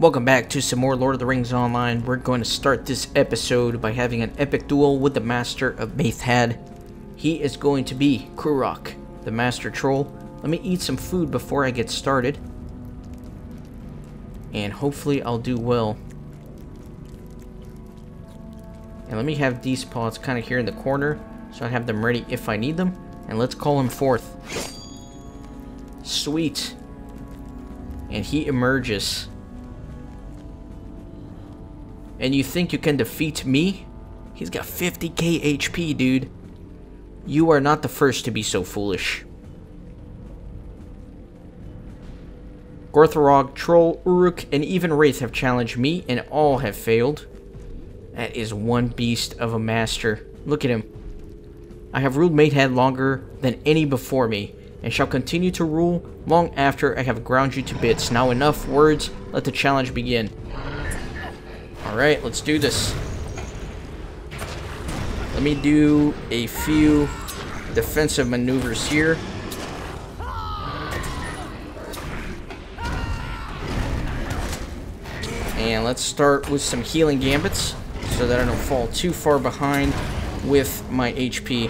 Welcome back to some more Lord of the Rings Online. We're going to start this episode by having an epic duel with the Master of Maethad. He is going to be Kurok, the Master Troll. Let me eat some food before I get started. And hopefully I'll do well. And let me have these pots kind of here in the corner, so I have them ready if I need them. And let's call him forth. Sweet. And he emerges. And you think you can defeat me? He's got 50k HP, dude. You are not the first to be so foolish. Gortharog, Troll, Uruk, and even Wraith have challenged me, and all have failed. That is one beast of a master. Look at him. I have ruled Maethad longer than any before me, and shall continue to rule long after I have ground you to bits. Now enough words, let the challenge begin. Alright, let's do this. Let me do a few defensive maneuvers here. And let's start with some healing gambits, so that I don't fall too far behind with my HP.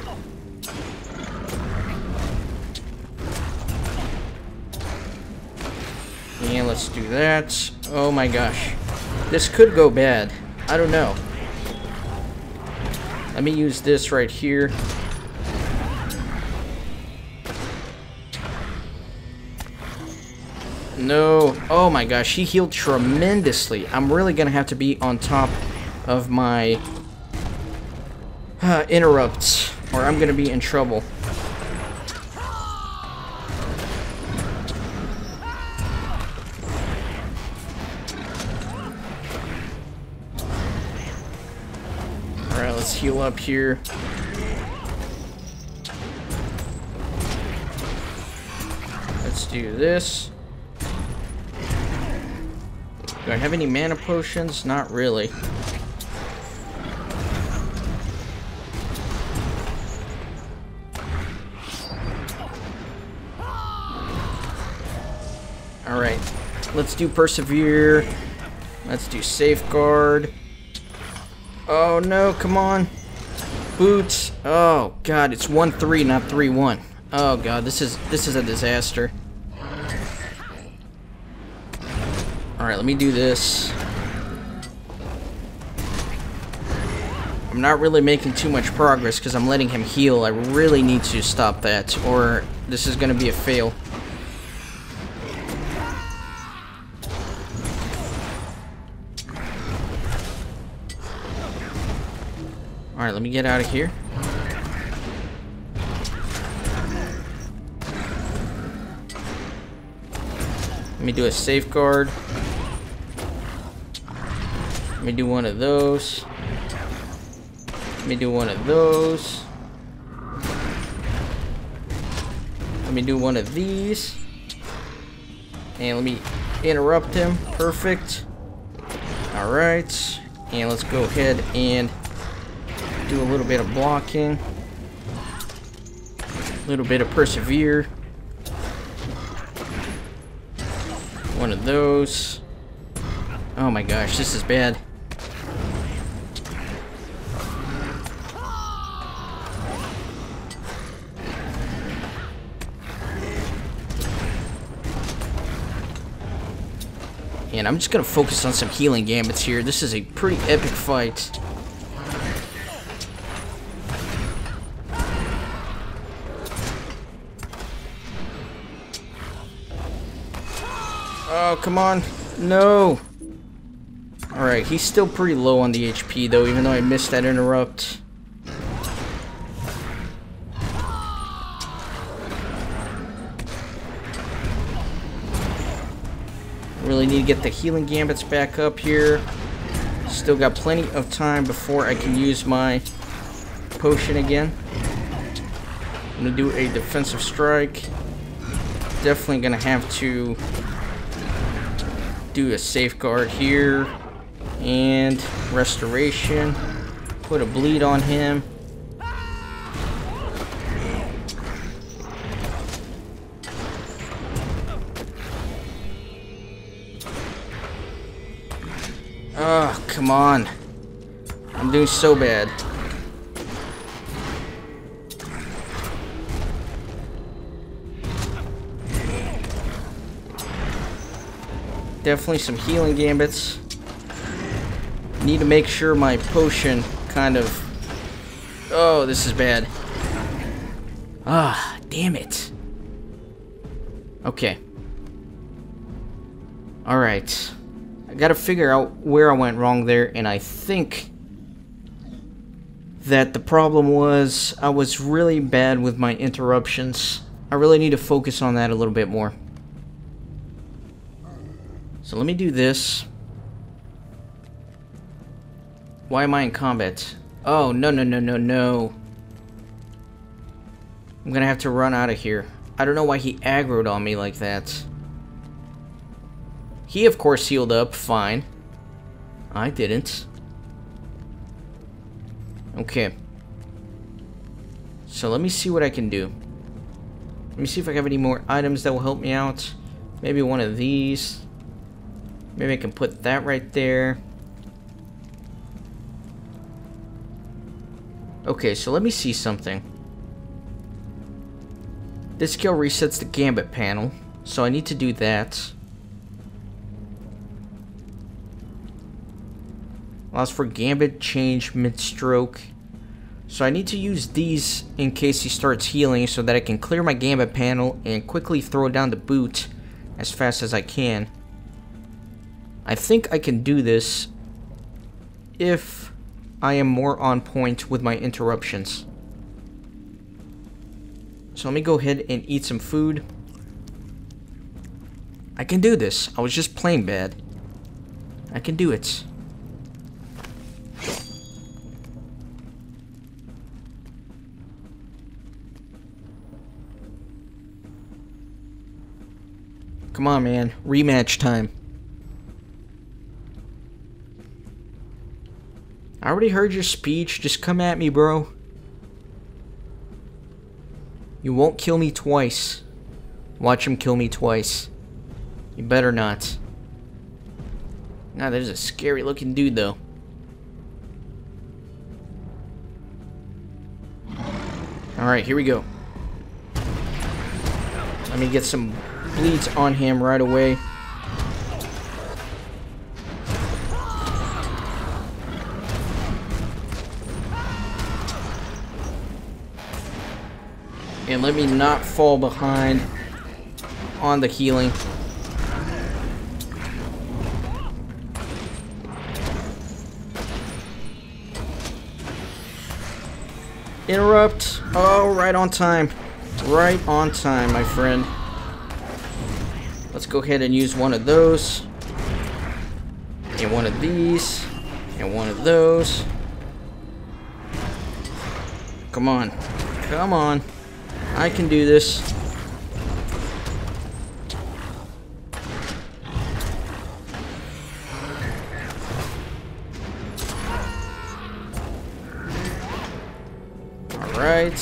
And let's do that. Oh my gosh. This could go bad. I don't know. Let me use this right here. No. Oh my gosh, he healed tremendously. I'm really gonna have to be on top of my interrupts, or I'm gonna be in trouble. Alright, let's heal up here. Let's do this. Do I have any mana potions? Not really. Alright, let's do Persevere. Let's do Safeguard. Oh no, come on. Boots. Oh god, it's 1-3, not 3-1. Oh god, this is a disaster. Alright, let me do this. I'm not really making too much progress because I'm letting him heal. I really need to stop that, or this is going to be a fail. Alright, let me get out of here. Let me do a Safeguard. Let me do one of those. Let me do one of those. Let me do one of these. And let me interrupt him. Perfect. Alright. And let's go ahead and do a little bit of blocking. A little bit of Persevere. One of those. Oh my gosh, this is bad. And I'm just gonna focus on some healing gambits here. This is a pretty epic fight. Oh, come on. No. Alright, he's still pretty low on the HP, though, even though I missed that interrupt. Really need to get the healing gambits back up here. Still got plenty of time before I can use my potion again. I'm going to do a defensive strike. Definitely going to have to do a Safeguard here. And Restoration. Put a bleed on him. Oh, come on. I'm doing so bad. Definitely some healing gambits. Need to make sure my potion kind of... Oh, this is bad. Ah, damn it. Okay. Alright. I gotta figure out where I went wrong there, and I think that the problem was I was really bad with my interruptions. I really need to focus on that a little bit more. So let me do this. Why am I in combat? Oh, no, no, no, no, no. I'm gonna have to run out of here. I don't know why he aggroed on me like that. He, of course, healed up. Fine. I didn't. Okay. So let me see what I can do. Let me see if I have any more items that will help me out. Maybe one of these. Maybe I can put that right there. Okay, so let me see something. This skill resets the gambit panel, so I need to do that. Allows for gambit change mid-stroke. So I need to use these in case he starts healing so that I can clear my gambit panel and quickly throw down the boot as fast as I can. I think I can do this if I am more on point with my interruptions. So let me go ahead and eat some food. I can do this. I was just playing bad. I can do it. Come on, man. Rematch time. I already heard your speech. Just come at me, bro. You won't kill me twice. Watch him kill me twice. You better not. Nah, there's a scary looking dude, though. Alright, here we go. Let me get some bleeds on him right away. And let me not fall behind on the healing. Interrupt. Oh, right on time. Right on time, my friend. Let's go ahead and use one of those. And one of these. And one of those. Come on. Come on. I can do this. All right.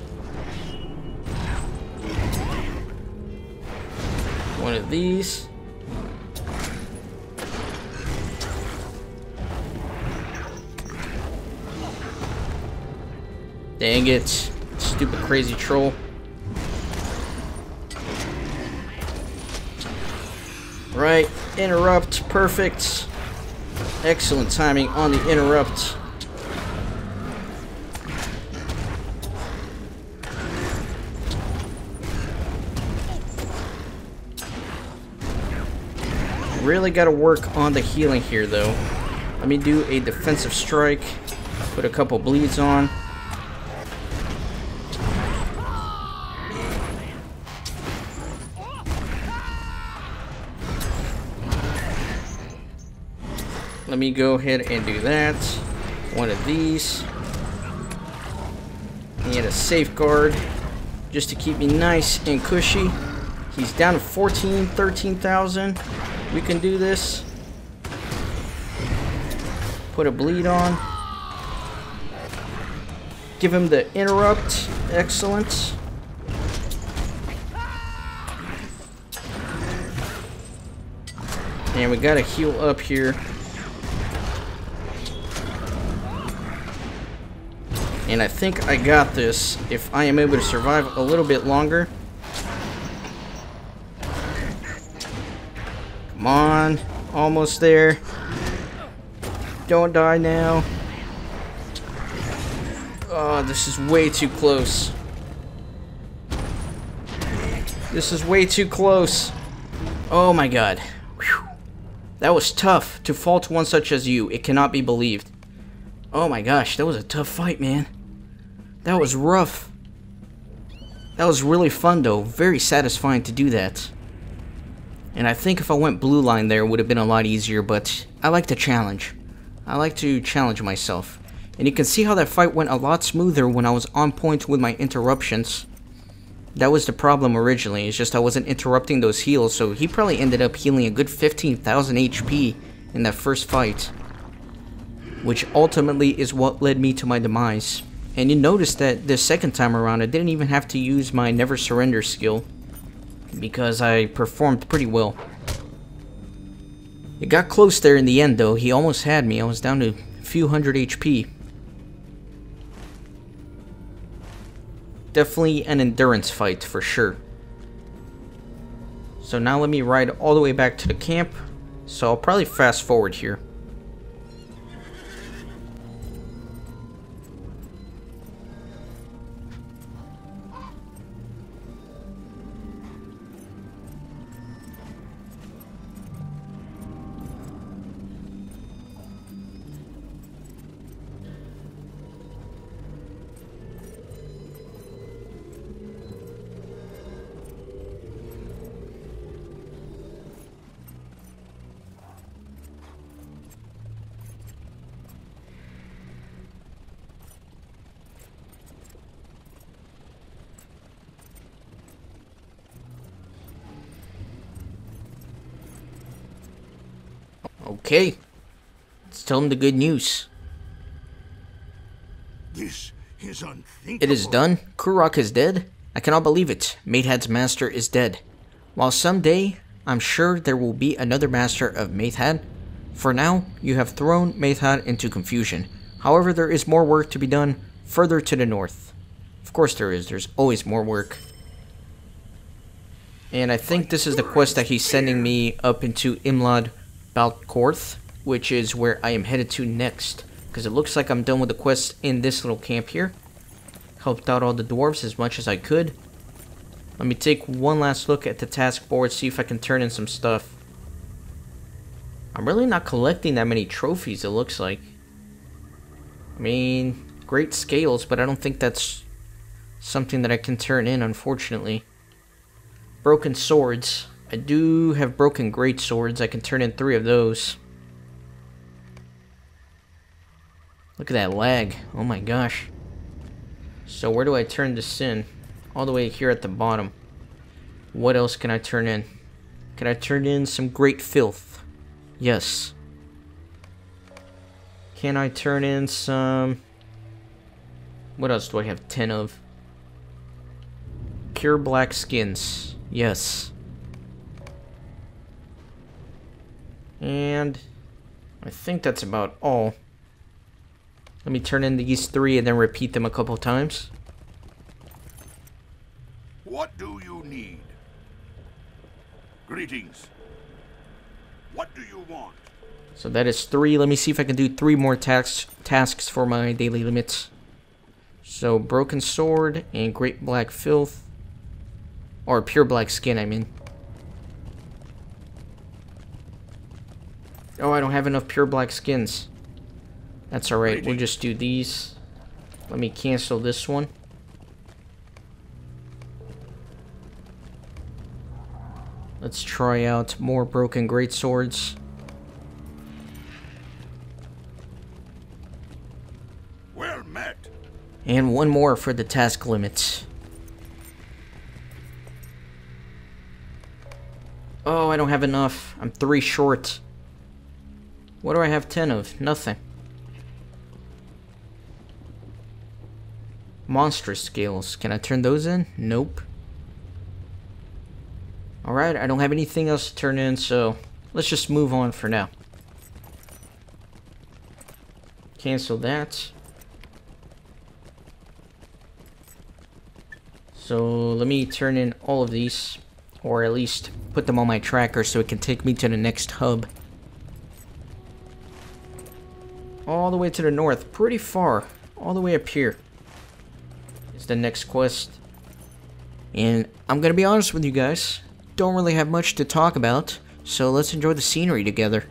One of these. Dang it. Stupid crazy troll. Right, interrupt, perfect. Excellent timing on the interrupt. Really got to work on the healing here, though. Let me do a defensive strike. Put a couple bleeds on. Let me go ahead and do that. One of these. And a safeguard. Just to keep me nice and cushy. He's down to 13,000. We can do this. Put a bleed on. Give him the interrupt. Excellent. And we gotta heal up here. And I think I got this if I am able to survive a little bit longer. Come on. Almost there. Don't die now. Oh, this is way too close. This is way too close. Oh my god. Whew. That was tough. To fall to one such as you, it cannot be believed. Oh my gosh, that was a tough fight, man. That was rough. That was really fun though. Very satisfying to do that. And I think if I went blue line there, it would have been a lot easier, but I like the challenge. I like to challenge myself. And you can see how that fight went a lot smoother when I was on point with my interruptions. That was the problem originally, it's just I wasn't interrupting those heals, so he probably ended up healing a good 15,000 HP in that first fight. Which ultimately is what led me to my demise. And you notice that the second time around, I didn't even have to use my Never Surrender skill, because I performed pretty well. It got close there in the end though, he almost had me, I was down to a few hundred HP. Definitely an endurance fight for sure. So now let me ride all the way back to the camp, so I'll probably fast forward here. Okay, let's tell him the good news. This is unthinkable. It is done. Kurok is dead. I cannot believe it. Maethad's master is dead. While someday, I'm sure there will be another master of Maethad, for now, you have thrown Maethad into confusion. However, there is more work to be done further to the north. Of course there is. There's always more work. And I think this is the quest that he's sending me up into Imlad Baltkorth, which is where I am headed to next, because it looks like I'm done with the quest in this little camp here. Helped out all the dwarves as much as I could. Let me take one last look at the task board, see if I can turn in some stuff. I'm really not collecting that many trophies, it looks like. I mean, great scales, but I don't think that's something that I can turn in, unfortunately. Broken swords. I do have broken great swords. I can turn in 3 of those. Look at that lag. Oh my gosh. So where do I turn this in? All the way here at the bottom. What else can I turn in? Can I turn in some great filth? Yes. Can I turn in some... What else do I have 10 of? Pure black skins. Yes. And I think that's about all. Let me turn in these 3 and then repeat them a couple times. What do you need? Greetings. What do you want? So that is 3. Let me see if I can do 3 more tasks for my daily limits. So broken sword and great black filth. Or pure black skin, I mean. Oh, I don't have enough pure black skins. That's alright, we'll just do these. Let me cancel this one. Let's try out more broken greatswords. Well met. And 1 more for the task limits. Oh, I don't have enough. I'm 3 short. What do I have 10 of? Nothing. Monstrous scales. Can I turn those in? Nope. Alright, I don't have anything else to turn in, so let's just move on for now. Cancel that. So let me turn in all of these, or at least put them on my tracker so it can take me to the next hub. All the way to the north, pretty far, all the way up here is the next quest. And I'm gonna be honest with you guys, don't really have much to talk about, so let's enjoy the scenery together.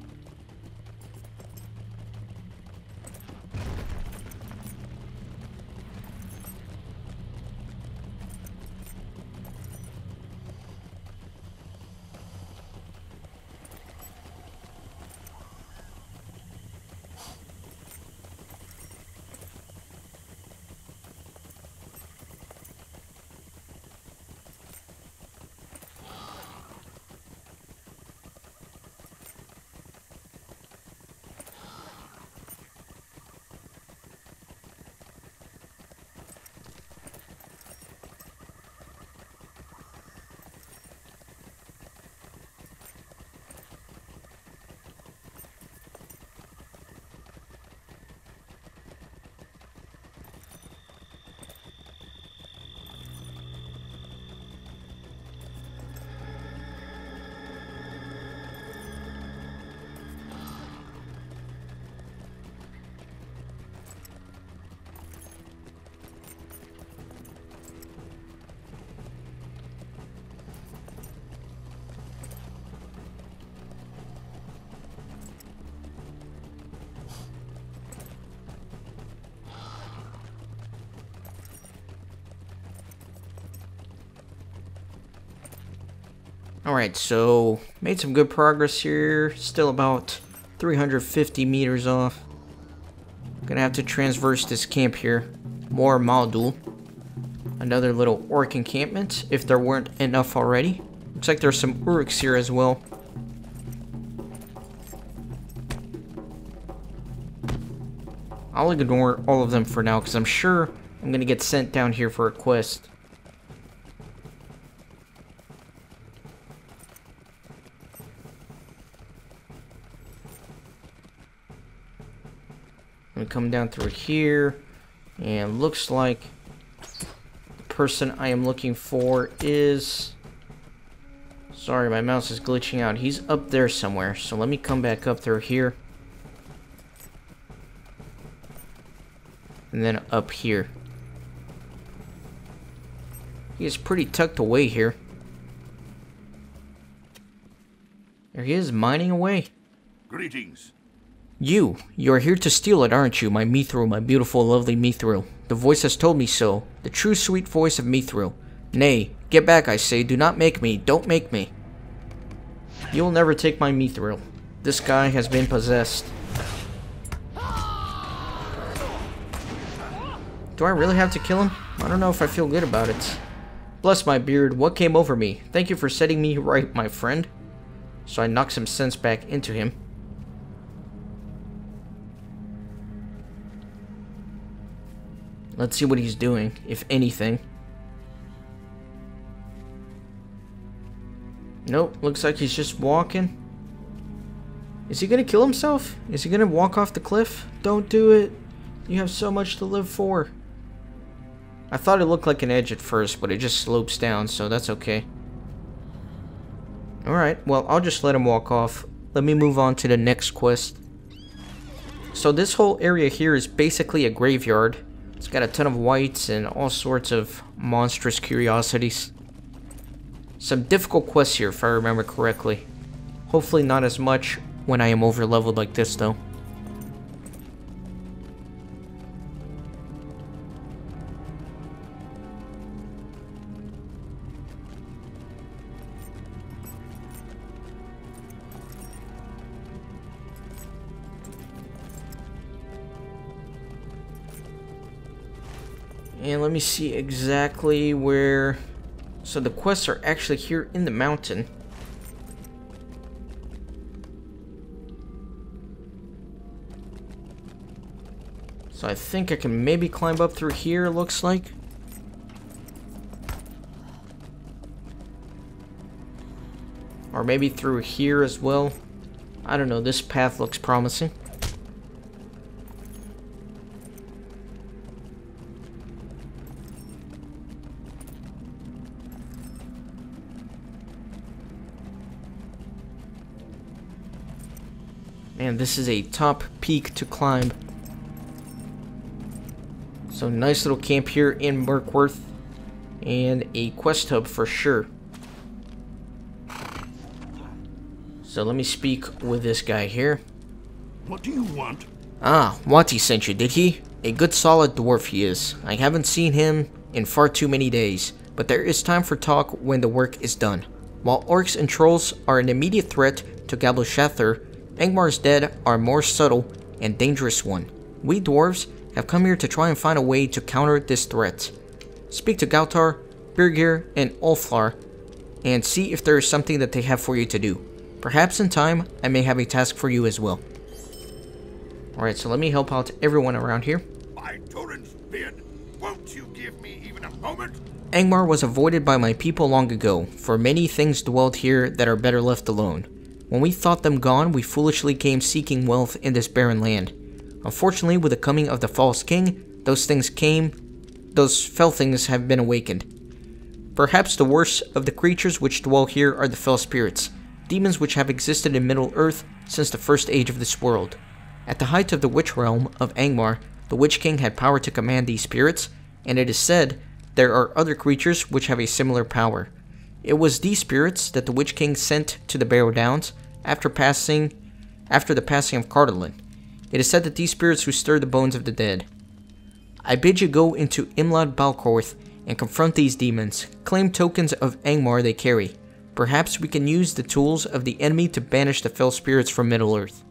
Alright, so made some good progress here. Still about 350 meters off. Gonna have to transverse this camp here. More Maethad. Another little orc encampment, if there weren't enough already. Looks like there's some Uruks here as well. I'll ignore all of them for now, because I'm sure I'm gonna get sent down here for a quest. I'm gonna come down through here, and looks like the person I am looking for is... Sorry, my mouse is glitching out. He's up there somewhere, so let me come back up through here. And then up here. He is pretty tucked away here. There he is, mining away. Greetings. You are here to steal it, aren't you, my Mithril, my beautiful, lovely Mithril? The voice has told me so. The true, sweet voice of Mithril. Nay, get back, I say. Do not make me. Don't make me. You will never take my Mithril. This guy has been possessed. Do I really have to kill him? I don't know if I feel good about it. Bless my beard, what came over me? Thank you for setting me right, my friend. So I knock some sense back into him. Let's see what he's doing, if anything. Nope, looks like he's just walking. Is he gonna kill himself? Is he gonna walk off the cliff? Don't do it. You have so much to live for. I thought it looked like an edge at first, but it just slopes down, so that's okay. Alright, well, I'll just let him walk off. Let me move on to the next quest. So this whole area here is basically a graveyard. It's got a ton of wights and all sorts of monstrous curiosities. Some difficult quests here, if I remember correctly. Hopefully not as much when I am over-leveled like this, though. And let me see exactly where... So the quests are actually here in the mountain. So I think I can maybe climb up through here, it looks like. Or maybe through here as well. I don't know, this path looks promising. And this is a top peak to climb. So nice little camp here in Mirkworth. And a quest hub for sure. So let me speak with this guy here. What do you want? Ah, Wati sent you, did he? A good solid dwarf he is. I haven't seen him in far too many days, but there is time for talk when the work is done. While orcs and trolls are an immediate threat to J.R.R, Angmar's dead are a more subtle and dangerous one. We dwarves have come here to try and find a way to counter this threat. Speak to Gautar, Birgir, and Ulflar, and see if there is something that they have for you to do. Perhaps in time, I may have a task for you as well. Alright, so let me help out everyone around here. By Turin's beard, won't you give me even a moment? Angmar was avoided by my people long ago, for many things dwelled here that are better left alone. When we thought them gone, we foolishly came seeking wealth in this barren land. Unfortunately, with the coming of the false king, those fell things have been awakened. Perhaps the worst of the creatures which dwell here are the fell spirits, demons which have existed in Middle-earth since the first age of this world. At the height of the witch realm of Angmar, the Witch King had power to command these spirits, and it is said there are other creatures which have a similar power. It was these spirits that the Witch King sent to the Barrow Downs after the passing of Cardolan. It is said that these spirits who stir the bones of the dead. I bid you go into Imlad Balcorth and confront these demons. Claim tokens of Angmar they carry. Perhaps we can use the tools of the enemy to banish the fell spirits from Middle-earth.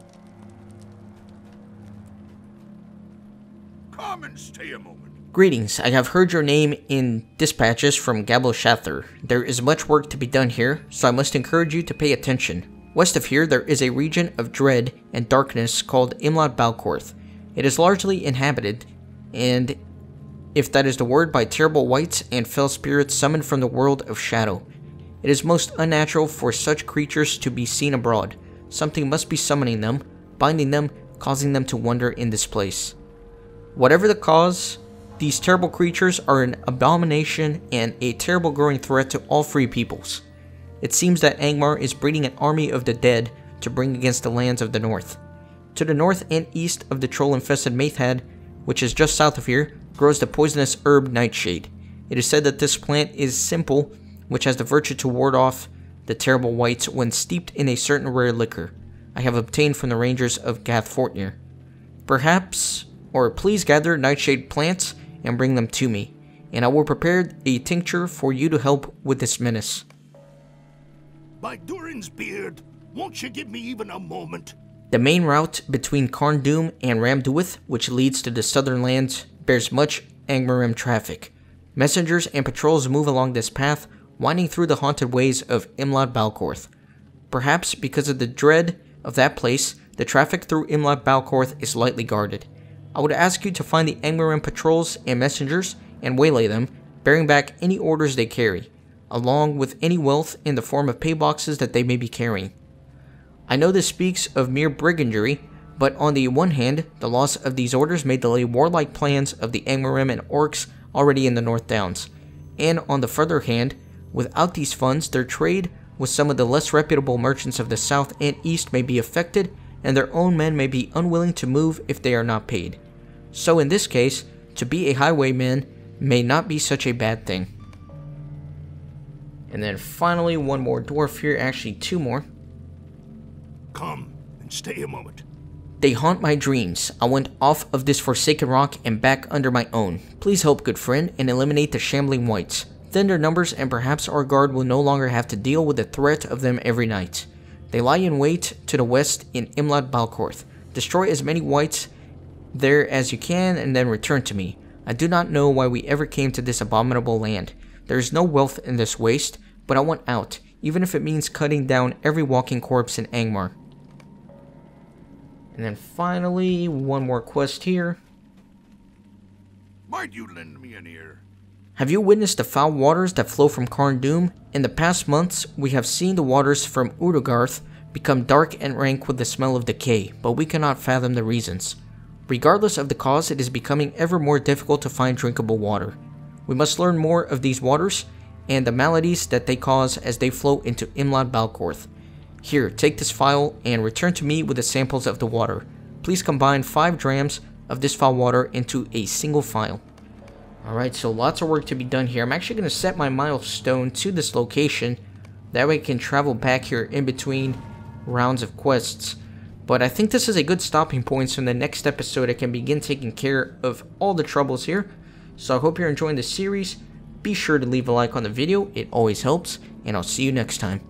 Come and stay a moment. Greetings, I have heard your name in dispatches from J.R.R. There is much work to be done here, so I must encourage you to pay attention. West of here, there is a region of dread and darkness called Imlad Balcorth. It is largely inhabited, and if that is the word, by terrible wights and fell spirits summoned from the world of shadow. It is most unnatural for such creatures to be seen abroad. Something must be summoning them, binding them, causing them to wander in this place. Whatever the cause, these terrible creatures are an abomination and a terrible growing threat to all free peoples. It seems that Angmar is breeding an army of the dead to bring against the lands of the north. To the north and east of the troll-infested Maethad, which is just south of here, grows the poisonous herb Nightshade. It is said that this plant is simple, which has the virtue to ward off the terrible wights when steeped in a certain rare liquor I have obtained from the rangers of Gathfortnir. Please gather Nightshade plants and bring them to me, and I will prepare a tincture for you to help with this menace. By Durin's beard, won't you give me even a moment? The main route between Carn Dûm and Ramduith, which leads to the southern lands, bears much Angmarim traffic. Messengers and patrols move along this path, winding through the haunted ways of Imlad Balcorth. Perhaps because of the dread of that place, the traffic through Imlad Balcorth is lightly guarded. I would ask you to find the Angmarim patrols and messengers and waylay them, bearing back any orders they carry, along with any wealth in the form of pay boxes that they may be carrying. I know this speaks of mere brigandry, but on the one hand, the loss of these orders may delay warlike plans of the Angmarim and orcs already in the North Downs, and on the further hand, without these funds, their trade with some of the less reputable merchants of the south and east may be affected, and their own men may be unwilling to move if they are not paid. So in this case, to be a highwayman may not be such a bad thing. And then finally, one more dwarf here, actually two more. Come and stay a moment. They haunt my dreams. I went off of this forsaken rock and back under my own. Please help, good friend, and eliminate the shambling wights. Thin their numbers, and perhaps our guard will no longer have to deal with the threat of them every night. They lie in wait to the west in Imlad Balcorth. Destroy as many wights there as you can, and then return to me. I do not know why we ever came to this abominable land. There is no wealth in this waste, but I want out, even if it means cutting down every walking corpse in Angmar. And then finally, one more quest here. Might you lend me an ear? Have you witnessed the foul waters that flow from Carn Dûm? In the past months, we have seen the waters from Urugarth become dark and rank with the smell of decay, but we cannot fathom the reasons. Regardless of the cause, it is becoming ever more difficult to find drinkable water. We must learn more of these waters and the maladies that they cause as they flow into Imlad Balcorth. Here, take this file and return to me with the samples of the water. Please combine 5 drams of this foul water into a single file. Alright, so lots of work to be done here. I'm actually going to set my milestone to this location. That way I can travel back here in between rounds of quests. But I think this is a good stopping point, so in the next episode I can begin taking care of all the troubles here. So I hope you're enjoying the series. Be sure to leave a like on the video, it always helps, and I'll see you next time.